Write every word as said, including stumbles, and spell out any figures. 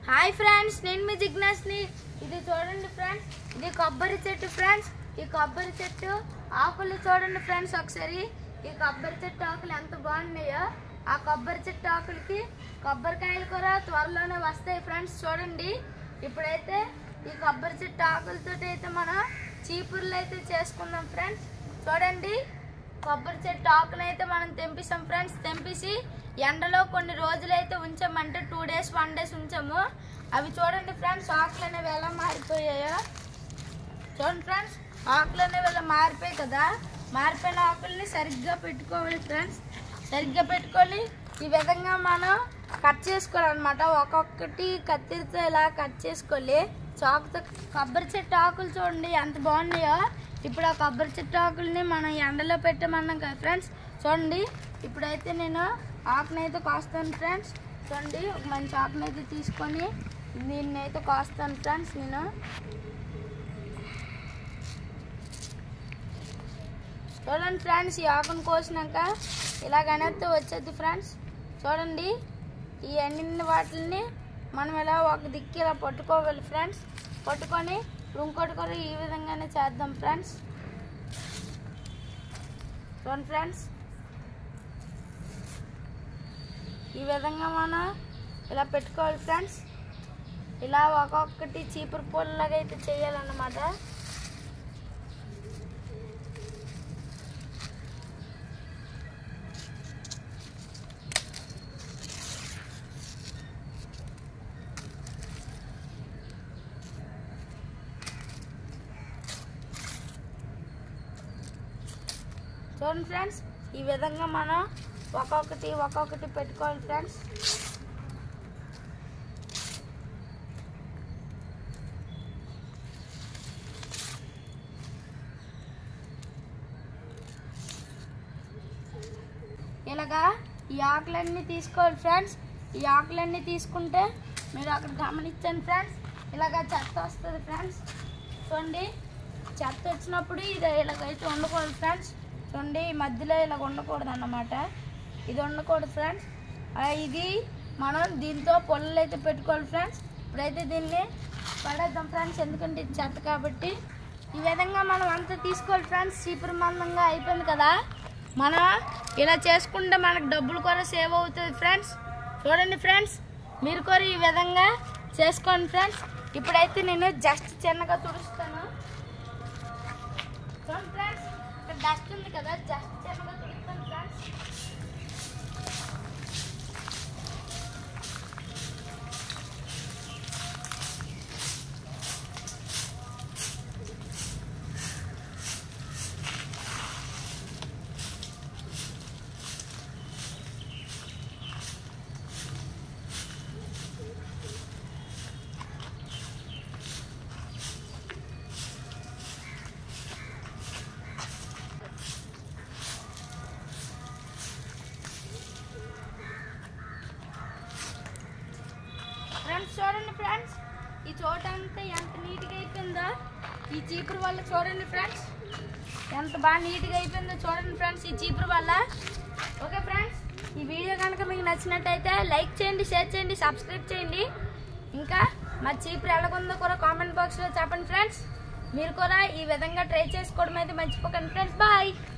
Hi friends, నేను మీ జిగ్నాస్ని. ఇది చూడండి ఫ్రెండ్స్, ఇది కొబ్బరి చెట్టు ఫ్రెండ్స్. ఈ కొబ్బరి చెట్టు ఆకులు చూడండి ఫ్రెండ్స్ ఒకసారి. ఈ కొబ్బరి చెట్టు ఆకులు ఎంత బాగున్నాయో. ఆ కొబ్బరి చెట్టు ఆకులకి కొబ్బరికాయలు కూడా త్వరలోనే వస్తాయి ఫ్రెండ్స్. చూడండి, ఇప్పుడైతే ఈ కొబ్బరి చెట్టు ఆకులతో అయితే మనం చీపుర్లు అయితే చేసుకుందాం ఫ్రెండ్స్. చూడండి, కొబ్బరి చెట్టు ఆకులు అయితే మనం తెంపిస్తాం ఫ్రెండ్స్. తెంపేసి ఎండలో కొన్ని రోజులు అయితే ఉంచామంటే టూ డేస్ వన్ డేస్ ఉంచాము. అవి చూడండి ఫ్రెండ్స్, ఆకులు అనేవి ఎలా మారిపోయాయో చూడండి ఫ్రెండ్స్. ఆకులు అనేవి ఎలా మారిపోయాయి కదా. మారిపోయిన ఆకుల్ని సరిగ్గా పెట్టుకోవాలి ఫ్రెండ్స్. సరిగ్గా పెట్టుకొని ఈ విధంగా మనం కట్ చేసుకోవాలన్నమాట. ఒక్కొక్కటి కత్తిరితో ఇలా కట్ చేసుకోవాలి చాకుతో. కొబ్బరి చెట్టు ఆకులు చూడండి ఎంత బాగున్నాయో. ఇప్పుడు ఆ కొబ్బరి చెట్టు ఆకుల్ని మనం ఎండలో పెట్టమన్నాం కదా ఫ్రెండ్స్. చూడండి, ఇప్పుడైతే నేను ఆకునైతే కోస్తాను ఫ్రెండ్స్. చూడండి, ఒక మంచి ఆకునైతే తీసుకొని దీన్ని అయితే కోస్తాను ఫ్రెండ్స్. నేను చూడండి ఫ్రెండ్స్, ఈ ఆకును కోసినాక ఇలాగనైతే వచ్చేది ఫ్రెండ్స్. చూడండి, ఈ ఎండిన వాటిని మనం ఇలా ఒక దిక్కు ఇలా పట్టుకోవాలి ఫ్రెండ్స్. పట్టుకొని ఇంకోటి కూడా ఈ విధంగానే చేద్దాం ఫ్రెండ్స్. చూడండి ఫ్రెండ్స్, ఈ విధంగా మనం ఇలా పెట్టుకోవాలి ఫ్రెండ్స్. ఇలా ఒక్కొక్కటి చీపురు పూలలాగా అయితే చేయాలన్నమాట. చూడండి ఫ్రెండ్స్, ఈ విధంగా మనం ఒక్కొక్కటి ఒక్కొక్కటి పెట్టుకోవాలి ఫ్రెండ్స్. ఇలాగా ఈ ఆకులన్నీ తీసుకోవాలి ఫ్రెండ్స్. ఈ ఆకులన్నీ తీసుకుంటే మీరు అక్కడ గమనించండి ఫ్రెండ్స్, ఇలాగ చెత్త వస్తుంది ఫ్రెండ్స్. చూడండి, చెత్త వచ్చినప్పుడు ఇది ఇలాగైతే ఉండకూడదు ఫ్రెండ్స్. చూడండి, ఈ మధ్యలో ఇలాగ ఉండకూడదు అన్నమాట. ఇది ఉండకూడదు ఫ్రెండ్స్. ఇది మనం దీంతో పొల్లలు అయితే పెట్టుకోవాలి ఫ్రెండ్స్. ఇప్పుడైతే దీన్ని పడేద్దాం ఫ్రెండ్స్, ఎందుకంటే ఇది చెత్త కాబట్టి. ఈ విధంగా మనం అంతా తీసుకోవాలి ఫ్రెండ్స్. చీపురు మందంగా అయిపోయింది కదా. మనం ఇలా చేసుకుంటే మనకు డబ్బులు కూడా సేవ్ అవుతుంది ఫ్రెండ్స్. చూడండి ఫ్రెండ్స్, మీరు కూడా ఈ విధంగా చేసుకోండి ఫ్రెండ్స్. ఇప్పుడైతే నేను జస్ట్ చిన్నగా తుడుస్తాను. చూడండి ఫ్రెండ్స్, ఇక్కడ డస్ట్ ఉంది కదా, జస్ట్ చిన్నగా తుడుస్తాను ఫ్రెండ్స్. ఫ్రెండ్స్ చూడండి ఫ్రెండ్స్, ఈ చోట అంతా ఎంత నీట్గా అయిపోయిందో ఈ చీపురు వల్ల. చూడండి ఫ్రెండ్స్, ఎంత బాగా నీట్గా అయిపోయిందో చూడండి ఫ్రెండ్స్ ఈ చీపురు వల్ల. ఓకే ఫ్రెండ్స్, ఈ వీడియో కనుక మీకు నచ్చినట్టయితే లైక్ చేయండి, షేర్ చేయండి, సబ్స్క్రైబ్ చేయండి. ఇంకా మా చీపురు ఎలాగుందో కూడా కామెంట్ బాక్స్లో చెప్పండి ఫ్రెండ్స్. మీరు కూడా ఈ విధంగా ట్రై చేసుకోవడం అయితే మర్చిపోకండి ఫ్రెండ్స్. బాయ్.